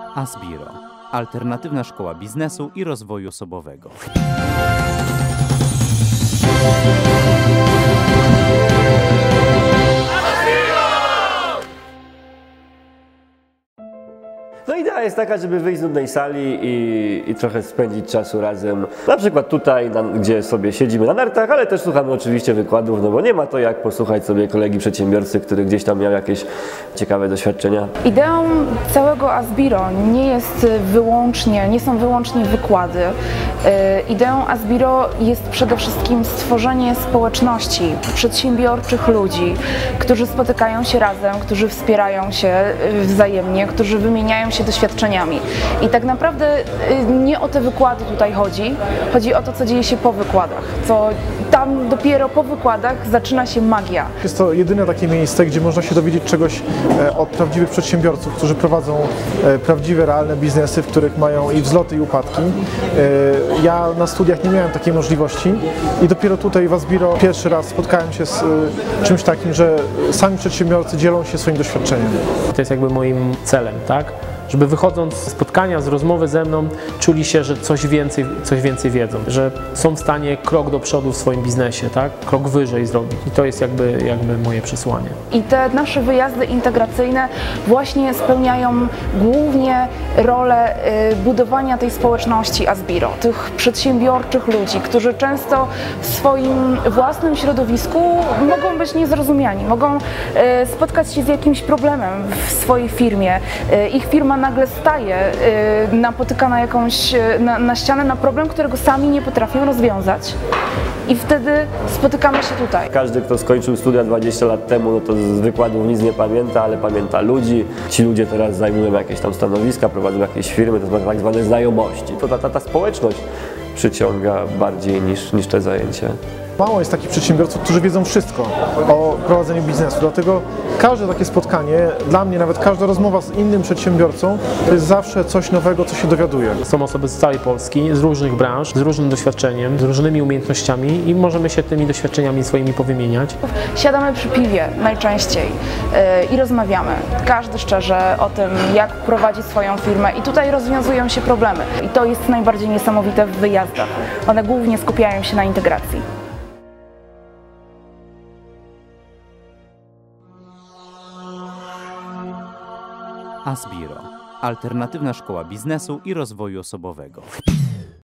Asbiro. Alternatywna szkoła biznesu i rozwoju osobowego. No idea jest taka, żeby wyjść z nudnej sali i trochę spędzić czasu razem. Na przykład tutaj, gdzie sobie siedzimy na nartach, ale też słuchamy oczywiście wykładów, no bo nie ma to jak posłuchać sobie kolegi przedsiębiorcy, który gdzieś tam miał jakieś ciekawe doświadczenia. Ideą całego Asbiro nie są wyłącznie wykłady. Ideą Asbiro jest przede wszystkim stworzenie społeczności przedsiębiorczych ludzi, którzy spotykają się razem, którzy wspierają się wzajemnie, którzy wymieniają się doświadczeniami. I tak naprawdę nie o te wykłady tutaj chodzi. Chodzi o to, co dzieje się po wykładach. Tam dopiero po wykładach zaczyna się magia. Jest to jedyne takie miejsce, gdzie można się dowiedzieć czegoś od prawdziwych przedsiębiorców, którzy prowadzą prawdziwe, realne biznesy, w których mają i wzloty, i upadki. Ja na studiach nie miałem takiej możliwości i dopiero tutaj w Asbiro pierwszy raz spotkałem się z czymś takim, że sami przedsiębiorcy dzielą się swoim doświadczeniem. To jest jakby moim celem, tak? Żeby wychodząc z spotkania, z rozmowy ze mną, czuli się, że coś więcej wiedzą, że są w stanie krok do przodu w swoim biznesie, tak? Krok wyżej zrobić. I to jest jakby moje przesłanie. I te nasze wyjazdy integracyjne właśnie spełniają głównie rolę budowania tej społeczności Asbiro, tych przedsiębiorczych ludzi, którzy często w swoim własnym środowisku mogą być niezrozumiani, mogą spotkać się z jakimś problemem w swojej firmie. Ich firma nagle staje, napotyka na ścianę, na problem, którego sami nie potrafią rozwiązać. I wtedy spotykamy się tutaj. Każdy, kto skończył studia 20 lat temu, no to z wykładów nic nie pamięta, ale pamięta ludzi. Ci ludzie teraz zajmują jakieś tam stanowiska, prowadzą jakieś firmy, to są tak zwane znajomości. To ta społeczność przyciąga bardziej niż te zajęcia. Mało jest takich przedsiębiorców, którzy wiedzą wszystko o prowadzeniu biznesu, dlatego każde takie spotkanie, dla mnie nawet każda rozmowa z innym przedsiębiorcą, to jest zawsze coś nowego, co się dowiaduje. Są osoby z całej Polski, z różnych branż, z różnym doświadczeniem, z różnymi umiejętnościami i możemy się tymi doświadczeniami swoimi powymieniać. Siadamy przy piwie najczęściej i rozmawiamy. Każdy szczerze o tym, jak prowadzi swoją firmę i tutaj rozwiązują się problemy. I to jest najbardziej niesamowite w wyjazdach. One głównie skupiają się na integracji. Asbiro. Alternatywna szkoła biznesu i rozwoju osobowego.